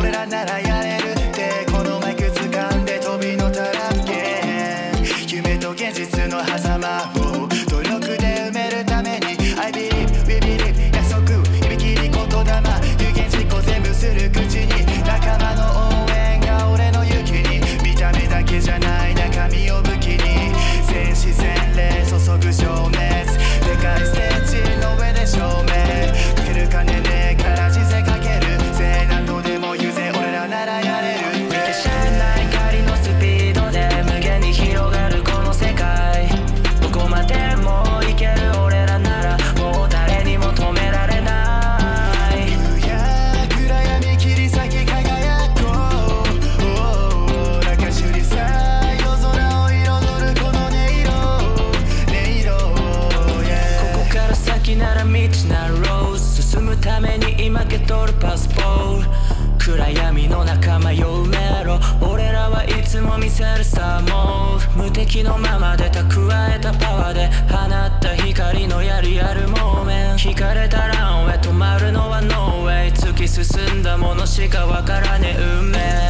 俺らならやれるってこのマイク掴んで飛びのたらっけ夢と現実の狭間を努力で埋めるために I believe, we believe 約束指切り言霊有言実行全部する口に仲間の応援が俺の勇気に見た目だけじゃない中身を武器に全自然霊注ぐ情熱でかいステージの上で証明かける金ねえから人生かけるぜ何度でも言うぜ俺らならやれる見てしない光のスピードで無限に広がるこの世界どこまでも行ける俺らならもう誰にも止められない夕や暗闇切り裂き輝こう中首里さ夜空を彩るこの音色ここから先なら未知なるローズ進むために今受け取るパスポート暗闇の仲間よ埋めろ俺らはいつも見せるスターモード無敵のままで蓄えたパワーで放った光のやるやるモーメン引かれたランウェイ止まるのはノーウェイ突き進んだものしかわからねえ運命